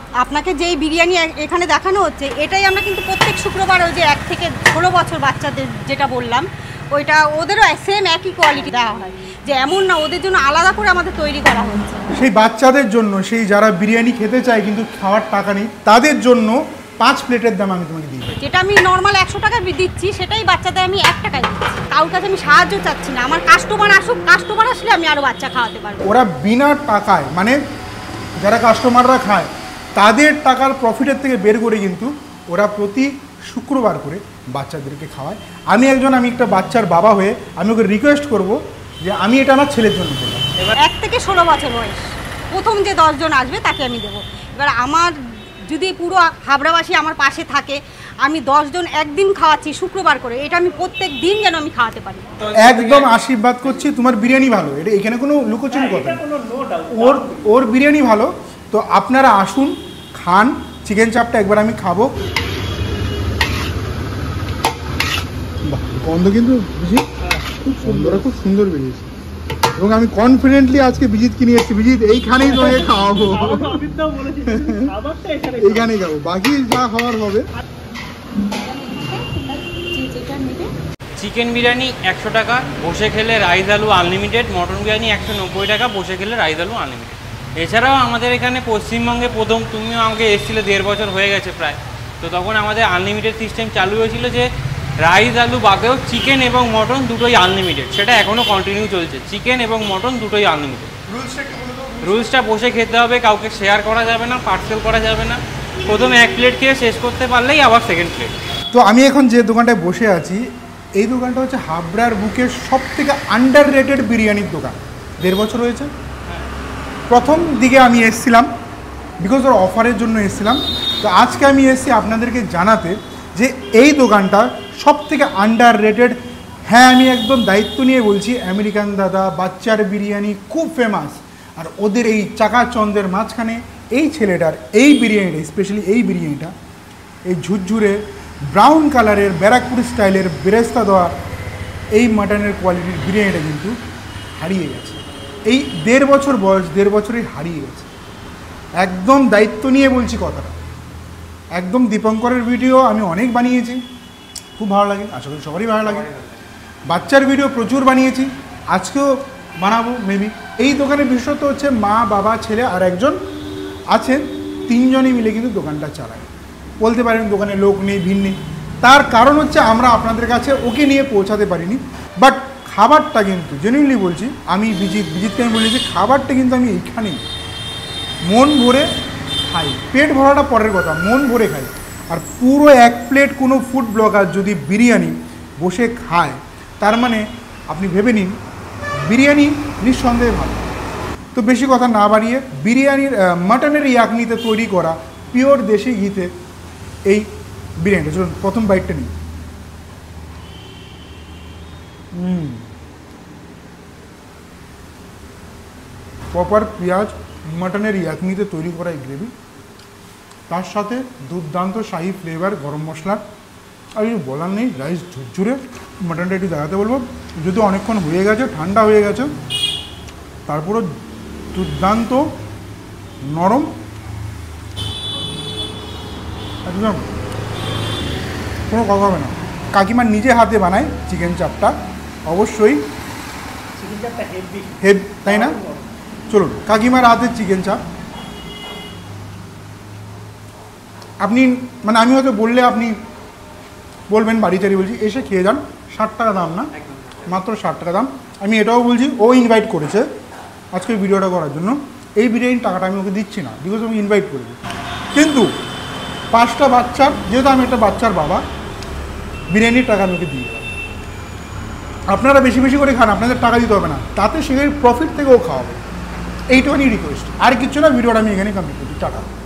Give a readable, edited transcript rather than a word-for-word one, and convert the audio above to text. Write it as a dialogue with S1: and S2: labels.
S1: আপনাকে যেই বিরিয়ানি এখানে দেখানো হচ্ছে এটাই আমরা কিন্তু প্রত্যেক শুক্রবার ওই যে 1 থেকে 16 বছর বাচ্চাদের যেটা বললাম ওইটা ওদেরও সেম একই কোয়ালিটি দেওয়া হয়, যে এমন না ওদের জন্য আলাদা করে আমাদের তৈরি করা হচ্ছে।
S2: সেই বাচ্চাদের জন্য, সেই যারা বিরিয়ানি খেতে চায় কিন্তু খাওয়ার টাকা নেই, তাদের জন্য 5 প্লেটের দাম আমি তোমাকে দিই।
S1: যেটা আমি নর্মাল 100 টাকা দিচ্ছি সেটাই বাচ্চাদের আমি 1 টাকায় দিচ্ছি। কারোর কাছে আমি সাহায্য চাচ্ছি না, আমার কাস্টমার আসুক, কাস্টমার আসলে আমি আরও বাচ্চা খাওয়াতে পারবো।
S2: ওরা বিনা টাকায়, মানে যারা কাস্টমাররা খায় তাদের টাকার প্রফিটের থেকে বের করে কিন্তু ওরা প্রতি শুক্রবার করে বাচ্চাদেরকে খাওয়ায়। আমি একটা বাচ্চার বাবা হয়ে আমি ওকে রিকোয়েস্ট করব যে আমি এটা আমার ছেলের জন্য করলাম।
S1: 1 থেকে 16 বছর বয়স প্রথম যে 10 জন আসবে তাকে আমি দেবো। এবার আমার যদি পুরো হাবড়াবাসী আমার পাশে থাকে, আমি 10 জন একদিন খাওয়াচ্ছি শুক্রবার করে, এটা আমি প্রত্যেক দিন যেন আমি খাওয়াতে পারি।
S2: একদম আশীর্বাদ করছি, তোমার বিরিয়ানি ভালো, এটা এখানে কোনো লুকোচুরি কথা নেই। ওর বিরিয়ানি ভালো, তো আপনারা আসুন, খান। চিকেন চাপটা একবার আমি খাবো। গন্ধ কিন্তু খুব সুন্দর, খুব সুন্দর বেরিয়েছে এবং আমি কনফিডেন্টলি আজকে বিজিতকে নিয়ে এসেছি। বিজিত, এইখানেই তোমাকে খাওয়াবো, এইখানেই খাবো, বাকি যা খাওয়ার হবে।
S3: চিকেন বিরিয়ানি 100 টাকা, বসে খেলে রাইস আলু আনলিমিটেড। মটন বিরিয়ানি 190 টাকা, বসে খেলে রাইস আলু আনলিমিটেড। এছাড়াও আমাদের এখানে পশ্চিমবঙ্গে প্রথম, তুমিও আমাকে এসেছিলে 1.5 বছর হয়ে গেছে প্রায়, তো তখন আমাদের আনলিমিটেড সিস্টেম চালু হয়েছিল যে রাইস আলু বাদেও চিকেন এবং মটন দুটোই আনলিমিটেড। সেটা এখনও কন্টিনিউ চলছে, চিকেন এবং মটন দুটোই আনলিমিটেড। রুলসটা বসে খেতে হবে, কাউকে শেয়ার করা যাবে না, পার্সেল করা যাবে না। প্রথমে 1 প্লেট খেয়ে শেষ করতে পারলেই আবার সেকেন্ড প্লেট।
S2: তো আমি এখন যে দোকানটায় বসে আছি, এই দোকানটা হচ্ছে হাবড়ার বুকের সবথেকে আন্ডার রেটেড বিরিয়ানির দোকান। 1.5 বছর হয়েছে। প্রথম দিকে আমি এসেছিলাম বিকজ ওর অফারের জন্য এসেছিলাম। তো আজকে আমি এসেছি আপনাদেরকে জানাতে যে এই দোকানটা সবথেকে আন্ডার রেটেড। হ্যাঁ, আমি একদম দায়িত্ব নিয়ে বলছি, আমেরিকান দাদা বাচ্চার বিরিয়ানি খুব ফেমাস। আর ওদের এই চাকাচন্দের মাঝখানে এই ছেলেটার এই বিরিয়ানিটা, স্পেশালি এই বিরিয়ানিটা, এই ঝুরঝুরে ব্রাউন কালারের ব্যারাকপুর স্টাইলের বেরেস্তা দেওয়া এই মাটনের কোয়ালিটির বিরিয়ানিটা কিন্তু হারিয়ে গেছে। এই 1.5 বছর বয়স, 1.5 বছরেই হারিয়ে গেছে। একদম দায়িত্ব নিয়ে বলছি কথাটা। একদম দীপঙ্করের ভিডিও আমি অনেক বানিয়েছি, খুব ভালো লাগে, আশা করি সবারই ভালো লাগে। বাচ্চার ভিডিও প্রচুর বানিয়েছি, আজকেও বানাবো মেবি। এই দোকানের বিশেষত্ব হচ্ছে মা, বাবা, ছেলে আর একজন আছেন, 3 জনই মিলে কিন্তু দোকানটা চালায়। বলতে পারেন দোকানে লোক নেই, ভিড় নেই, তার কারণ হচ্ছে আমরা আপনাদের কাছে ওকে নিয়ে পৌঁছাতে পারিনি। বাট খাবারটা কিন্তু জেনুইনলি বলছি, আমি বিজিতকে আমি বলেছি খাবারটা কিন্তু আমি এইখানেই মন ভরে খাই। পেট ভরাটা পরের কথা, মন ভরে খাই। আর পুরো 1 প্লেট কোনো ফুড ব্লগার যদি বিরিয়ানি বসে খায়, তার মানে আপনি ভেবে নিন বিরিয়ানি নিঃসন্দেহে ভালো। তো বেশি কথা না বাড়িয়ে, বিরিয়ানির মাটনের ইয়াকনিতে তৈরি করা পিওর দেশি ঘিতে এই বিরিয়ানিটা, চলুন প্রথম বাইটটা নিই। প্রপার পেঁয়াজ, মাটনের ইয়াকনিতে তৈরি করা এই গ্রেভি, তার সাথে দুর্দান্ত শাহি ফ্লেভার, গরম মশলা, আর কিছু বলার নেই। রাইস ঝুরঝুরে, মাটনটা একটু দেখাতে বলবো, যদি অনেকক্ষণ হয়ে গেছে, ঠান্ডা হয়ে গেছে, তারপরও দুর্দান্ত নরম, একদম কোনো কথা হবে না। কাকিমার নিজে হাতে বানায় চিকেন চাপটা, অবশ্যই হেভি, তাই না? চলুন, কাকিমার হাতের চিকেন চাপ। আপনি মানে আমি হয়তো বললে আপনি বলবেন বাড়ি চারি, বলছি এসে খেয়ে যান। 60 টাকা দাম, না মাত্র 60 টাকা দাম। আমি এটাও বলছি, ও ইনভাইট করেছে আজকে ভিডিওটা করার জন্য। এই বিরিয়ানির টাকাটা আমি ওকে দিচ্ছি না, বিকজ আমি ইনভাইট করেছি। কিন্তু 5টা বাচ্চার, যেহেতু আমি একটা বাচ্চার বাবা, বিরিয়ানির টাকা আমি ওকে দিই। আপনারা বেশি বেশি করে খান, আপনাদের টাকা দিতে হবে না, তাতে সেখানে প্রফিট থেকে ও খাওয়াবে। এইটুখানি রিকোয়েস্ট, আর কিছু না। ভিডিওটা আমি এখানে কমপ্লিট করছি। টাটা।